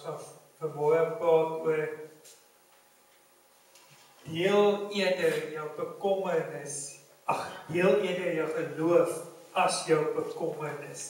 gaan vanmôre praat oor deel eerder jou bekommernis, deel eerder jou geloof as jou bekommernis.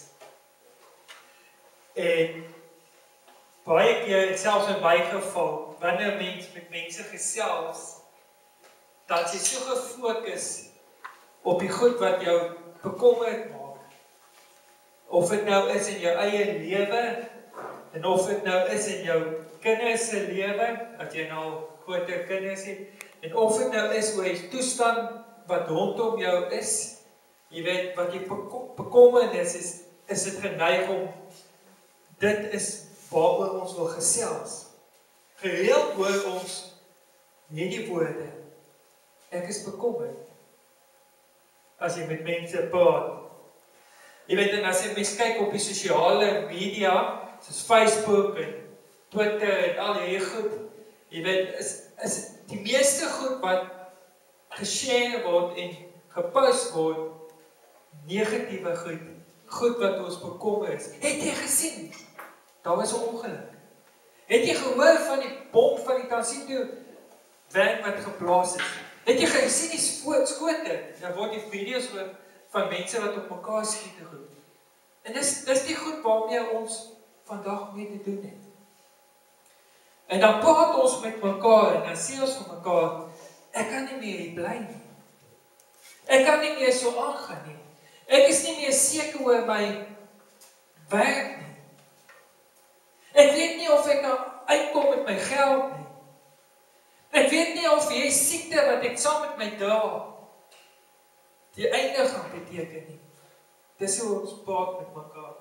En baie keer, selfs in my geval, wanneer mens met mense gesels, dan is jy so gefokus op die goed wat jou bekommerd maak. Of dit nou is in jou eie lewe, en of dit nou is in jou kinders se lewe, as jy nou groter kinders het, en of dit nou is oor die toestand wat rondom jou is, jy weet, wat jy bekommernis is dit geneig om, dit is waaroor ons wil gesels. Gereeld hoor ons hierdie woorde, ek is bekommerd, as jy met mense praat. Jy weet, en as jy mens kyk op die sosiale media, soos Facebook en Twitter en al die goed, jy weet, is die meeste goed wat geshare word en gepost word, negatiewe goed wat ons bekommer is. Het jy gesien? Daar was 'n ongeluk. Het jy gehoor van die bom van die Tansito van wat geplaas is? Het jy gesien die skote? Dan word die video's van mense wat op mekaar skiet en goed. En dis die goed waarmee ons vandag mee te doen het. En dan praat ons met mekaar en dan sê ons vir mekaar, ek kan nie meer hier bly nie. Ek kan nie meer so aangaan nie. Ek is nie meer seker oor my werk nie. Ek weet nie of ek nou uitkom met my geld nie. Ek weet nie of jy siekte wat ek saam met my dra, die einde gaan beteken nie. Dis hoe ons praat met mekaar.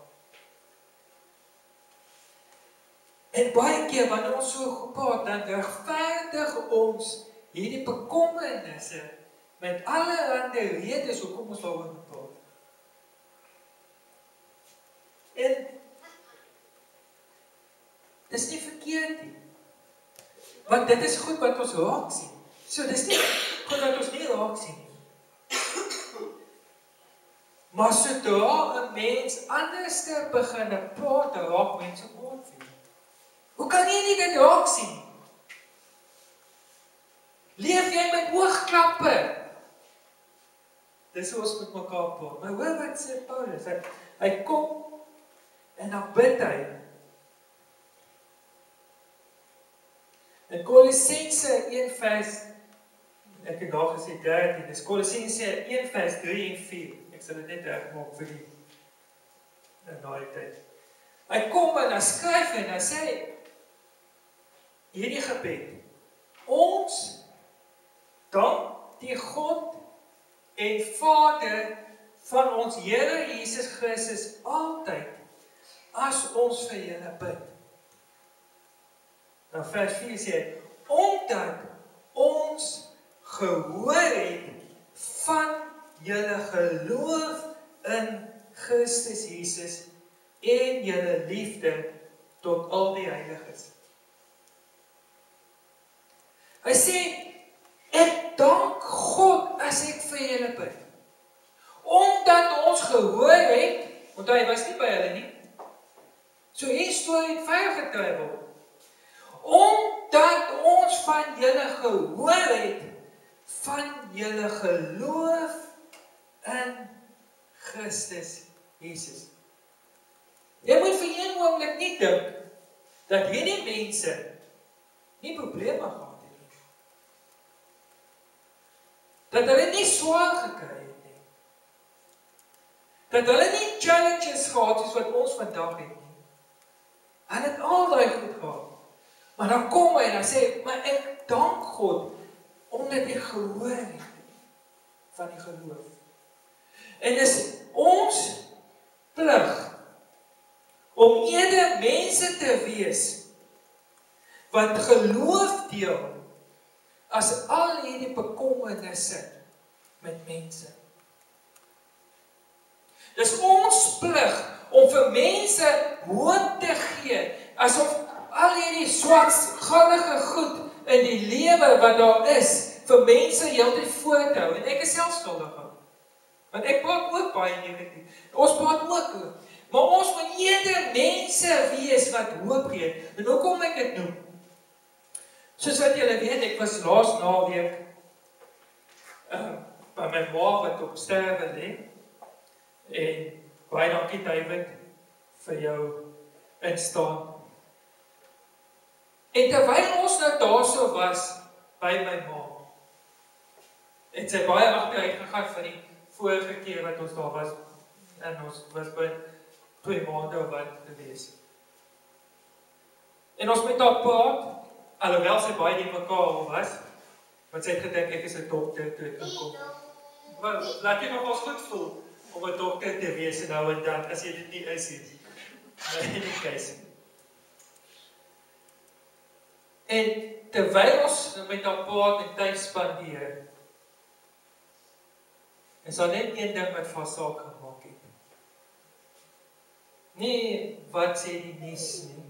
En baie keer wanneer ons so gepraat, dan regverdig ons hierdie bekommernisse met allerhande redes hoekom ons daaroor praat. En dis nie verkeerd nie. Want dit is goed wat ons raak sien. So dis nie goed wat ons nie raak sien nie. Maar sodra 'n mens anders begin praat, raak mense kwaad vir. Hoe kan jy nie dit raak sien? Leef jy met oogklappe? Dis hoe ons met mekaar praat. Maar hoor wat sê Paulus, hy kom en dan bid hy. In Kolossense 1 vers, ek het daar gesê 13, dis Kolossense 1 vers 3 en 4. Ek sal dit net regmaak vir die daai tyd. Hy kom en hy skryf en hy sê hierdie gebed. Ons dank die God en Vader van ons Here Jesus Christus altyd as ons vir julle bid. Nou vers 4 sê, omdat ons gehoor het van julle geloof in Christus Jesus en julle liefde tot al die heiliges. Hy sê, ek dank God as ek vir julle bid. Omdat ons gehoor het, want hy was nie by hulle nie, so hier storie het ver gekry word. Omdat ons van julle gehoor het, van julle geloof in Christus Jesus. Jy moet vir een oomblik nie dink, dat hierdie mense nie probleme gehad het nie. Dat hulle nie swaar gekry het nie. Dat hulle nie challenges gehad soos wat ons vandag het nie. Hulle het al daai goed gehad. Maar dan kom hy en dan sê, maar ek dank God, omdat ek gehoor het van die geloof. En dis ons plig om eerder mense te wees wat geloof deel as al hierdie bekommernisse met mense. Dis ons plig om vir mense hoop te gee, asof al hierdie swartgallige goed in die lewe wat daar is, vir mense heeltyd voor te hou. En ek is self skuldig aan. Want ek praat ook baie negatief. Ons praat ook oor. Maar ons moet eerder mense wees wat hoop gee. En hoekom ek dit noem? Soos wat julle weet, ek was laas naweek by my ma wat op sterwe lê. En baie dankie David vir jou instaan. En terwyl ons nou daarso was by my ma, het sy baie agteruit gegaan van die vorige keer wat ons daar was. En ons was by 2 maande of wat gewees. En ons met haar praat, alhoewel sy baie die mekaar was, want sy het gedink ek is 'n dokter toe ek inkom. Maar laat jy nog ons goed voel om 'n dokter te wees nou en dan, as jy dit nie is nie. Nee, nie keuse. En terwyl ons met haar praat en tyd spandeer, is daar net een ding wat vir saak gemaak het. Nie wat sê die nuus nie.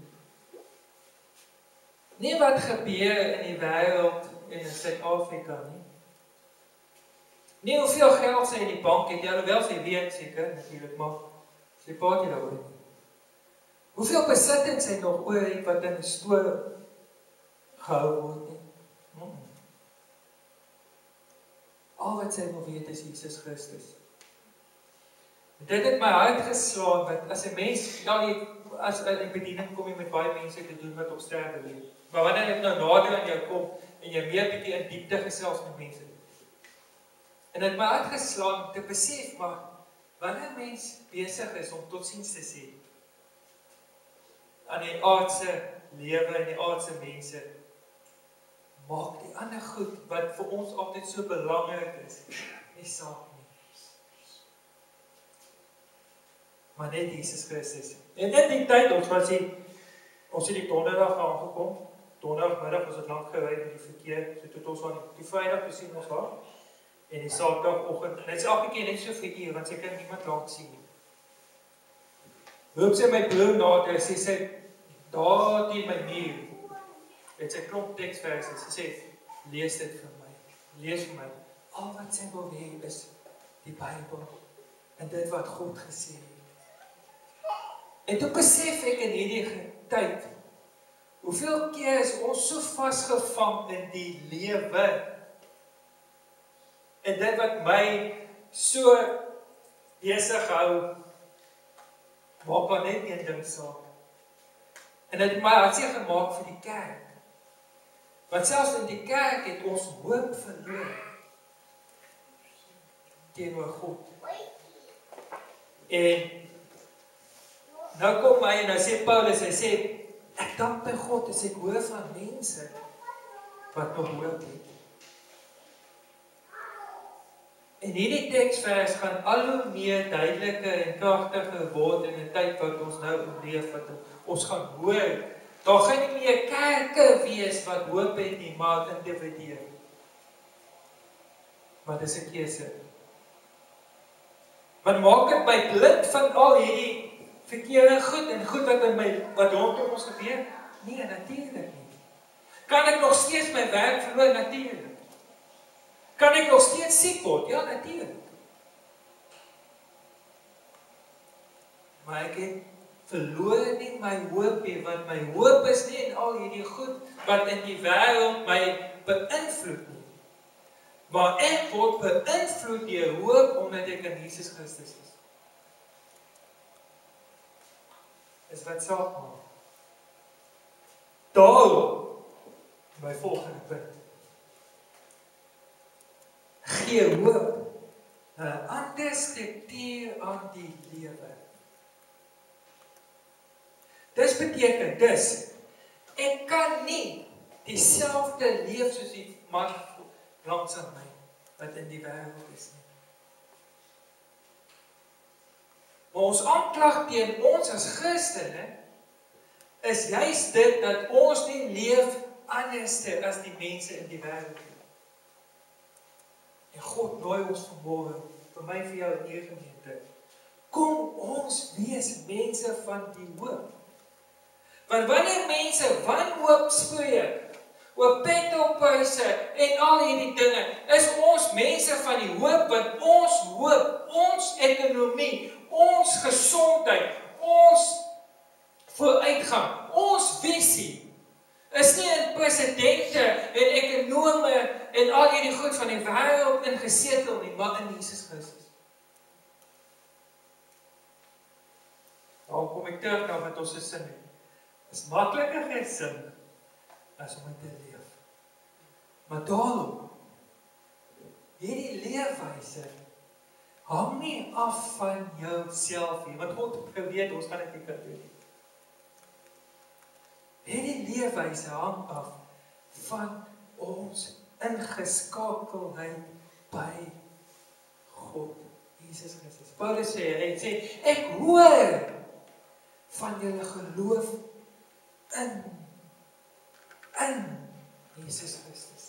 Nie wat gebeur in die wêreld en in Suid-Afrika nie. Nie hoeveel geld sy in die bank het, alhoewel sy weet seker natuurlik, maar sy praat nie daaroor nie. Hoeveel besittings sy nog oor het wat in 'n stoor gehou word nie. Al wat sy wil weet is Jesus Christus. Dit het my hart geslaan, want as 'n mens, as in bediening kom jy met baie mense te doen wat op sterwe lê. Maar wanneer ek nou nader aan jou kom, en jy meer bietjie in diepte gesels met mense, en dit het my hart geslaan om te besef, maar wanneer mens besig is om totsiens te sê, aan die aardse lewe en die aardse mense, maak die ander goed, wat vir ons altyd so belangrik is, nie saak nie. Maar net Jesus Christus. En in die tyd, ons het die donderdag aangekom, donderdagmiddag was het lank gery met die verkeer, so tot ons van die Vrydag gesien ons daar, en die Saterdagoggend, net elke keer net so vir uur, want sy kan niemand laat sien nie. Roep sy my broer nader, sy daar teen my muur, het sy klomp teksverse, sy sê, lees dit vir my, lees vir my, al wat sy wil hê is die Bybel, en dit wat God gesê het. En toe besef ek in hierdie tyd, hoeveel keer is ons so vasgevang in die lewe, en dit wat my so besig hou, maak maar net een ding saak. En dit het my hartseer gemaak vir die kerk. Want selfs in die kerk het ons hoop verloor teenoor God. En nou kom hy en nou sê Paulus, hy sê, ek dank by God as ek hoor van mense wat nog hoop het. En hierdie teksvers gaan al hoe meer duideliker en kragtiger word in 'n tyd wat ons nou leef, wat ons gaan hoor. Daar gaan nie meer kerke wees wat hoop het nie, maar individue. Maar dis 'n keuse. Wat maak dit my blind van al hierdie verkeerde goed en goed wat rondom ons gebeur? Nee, natuurlik nie. Kan ek nog steeds my werk verloor? Natuurlik. Kan ek nog steeds siek word? Ja, natuurlik. Maar ek het verloor nie my hoop nie, want my hoop is nie in al hierdie goed wat in die wêreld my beïnvloed nie. Maar ek word beïnvloed deur hoop omdat ek in Jesus Christus is. Is wat saak maak. Daarom, my volgende punt. Gee hoop 'n ander struktuur aan die lewe. Dis beteken, ek kan nie dieselfde leef soos die man langs aan my, wat in die wêreld is nie. Maar ons aanklag teen ons as Christene, is juist dit, dat ons nie leef anderste as die mense in die wêreld nie. En God nooi ons vanmôre, vir my, vir jou in hierdie gemeente, kom ons wees mense van die hoop. Want wanneer mense wanhoop spreek, oor petopryse en al hierdie dinge, is ons mense van die hoop, want ons hoop, ons ekonomie, ons gesondheid, maar in Jesus Christus. Nou kom ek terug na wat ons gesing het. Is makliker gesing as om te leef. Maar daarom, hierdie leefwyse hang nie af van jouself nie, want God geweet, ons kan dit nie kan doen nie. Hierdie leefwyse hang af van ons ingeskakelheid by God, Jesus Christus. Paulus sê, hy sê, ek hoor van julle geloof in Jesus Christus.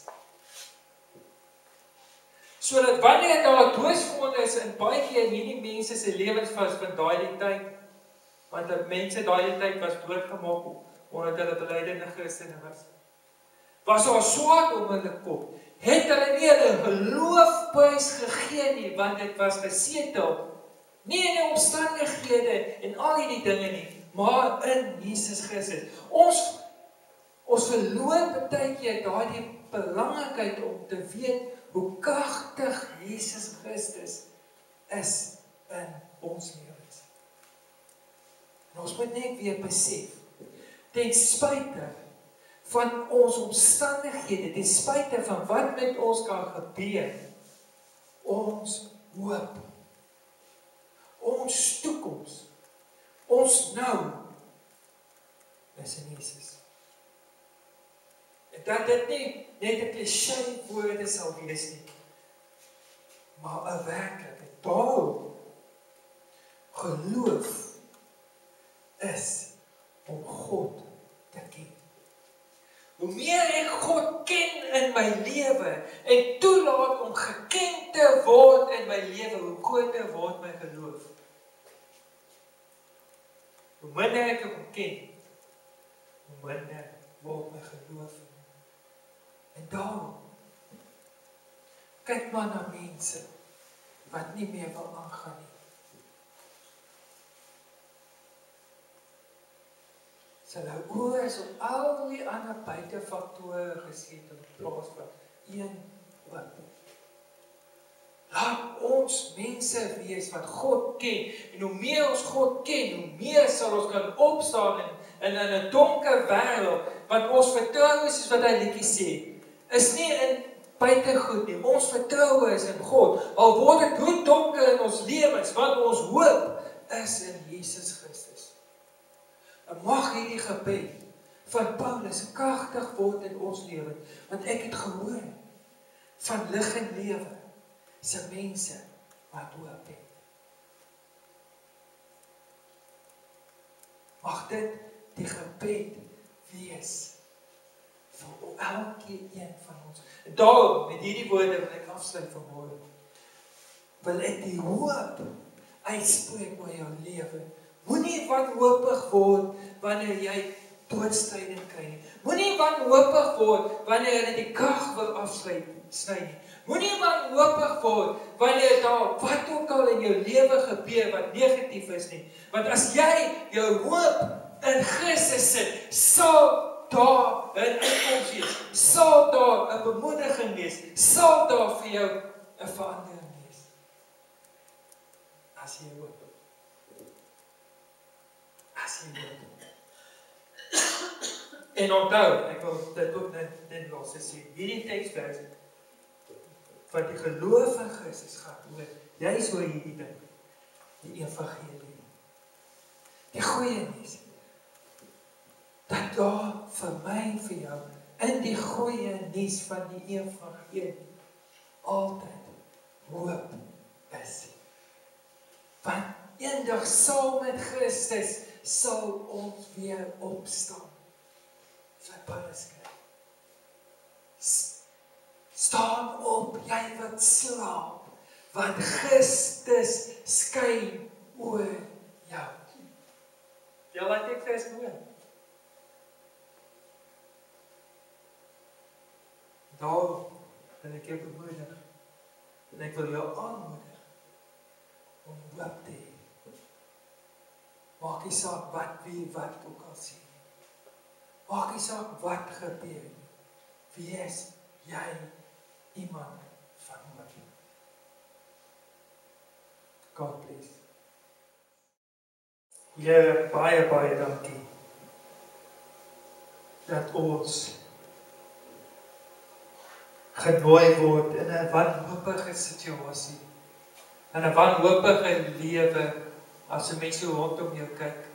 Sodat wanneer daar doosvonnis in baie keer hierdie mense se lewens was van daai tyd, want die mense daai tyd was doodgemaak omdat hulle belydende Christene was. Was daar swaard om hulle kop, het hulle nie hulle geloofprys gegee nie, want dit was gesetel, nie in die omstandighede en al hierdie dinge nie, maar in Jesus Christus. Ons verloor baie keer daardie belangrikheid om te weet hoe kragtig Jesus Christus is in ons lewens. En ons moet net weer besef, ten spyte van ons omstandighede, ten spyte van wat met ons kan gebeur, ons hoop, ons toekoms, ons nou, is in Jesus. En dat dit nie net 'n cliché woorde sal wees nie, maar 'n werklikheid. Daarom, geloof is om God te ken. Hoe meer ek God ken in my lewe en toelaat om geken te word in my lewe, hoe groter word my geloof. Hoe minder ek hom ken, hoe minder word my geloof. En daarom, kyk maar na mense wat nie meer wil aangaan nie. Hulle oë is op al die ander buitefaktore geset in plaas van een hoop. Laat ons mense wees wat God ken, en hoe meer ons God ken, hoe meer sal ons kan opstaan in 'n donker wêreld, wat ons vertrou is, soos wat hy liedjie sê, is nie in buitegoed nie, ons vertrou is in God, al word dit hoe donker in ons lewens, want ons hoop is in Jesus Christus. En mag hierdie gebed van Paulus kragtig word in ons lewe, want ek het gehoor van lig en lewe, se mense wat hoop het. Mag dit die gebed wees vir elkeen van ons. En daarom, met hierdie woorde wil ek afsluit vanmôre, wil ek die hoop uitspreek oor jou lewe. Moenie wanhoopig word wanneer jy doodstryding kry nie. Moenie wanhoopig word wanneer jy die krag wil afsny nie. Moenie wanhoopig word wanneer daar wat ook al in jou lewe gebeur wat negatief is nie. Want as jy jou hoop in Christus sit, sal daar 'n uitkoms wees, sal daar 'n bemoediging wees, sal daar vir jou 'n verandering wees. As jy hoop. As jy hoop. En onthou, ek wil dit ook net los sê, hierdie teksvers wat die geloof in Christus gaan oor, juis oor hierdie ding, die evangelie. Die goeie nuus, dat daar vir my en vir jou, in die goeie nuus van die evangelie, altyd hoop is. Want eendag saam met Christus sal ons weer opstaan. Sy Paulus skryf. Staan op, jy wat slaap, want Christus skyn oor jou. Ja, wat ek vir hoor. Daarom wil ek jou bemoedig, en ek wil jou aanmoedig om hoop te hê. Maak nie saak wat ook al sê. Maak nie saak wat gebeur. Wees jy iemand van hoop. God bless. Here, baie dankie dat ons genooi word in 'n wanhoopige situasie, in 'n wanhoopige lewe, as 'n mens so rondom jou kyk.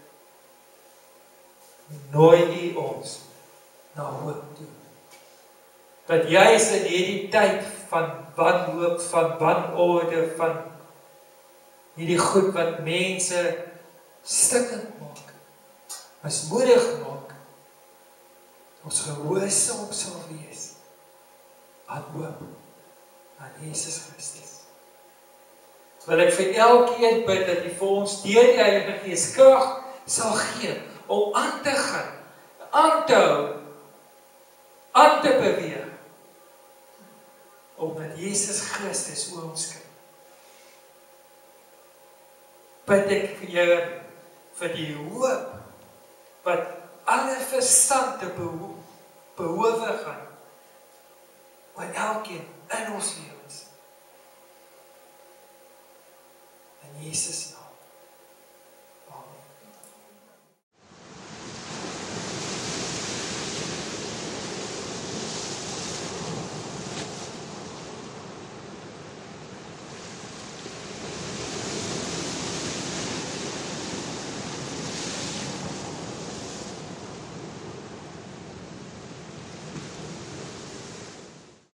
Nooi U ons na hoop toe. Dat juis in hierdie tyd van wanhoop, van wanorde, van hierdie goed wat mense stikkend maak, mismoedig maak, ons gehoorsaam sal wees aan hoop, aan Jesus Christus. Wil ek vir elkeen bid dat U vir ons deur die Heilige Gees krag sal gee om aan te gaan, aan te hou, aan te beweeg, omdat Jesus Christus oor ons kyk. Bid ek vir Here vir die hoop wat alle verstand te behowe gaan, oor elkeen in ons lewens. In Jesus naam.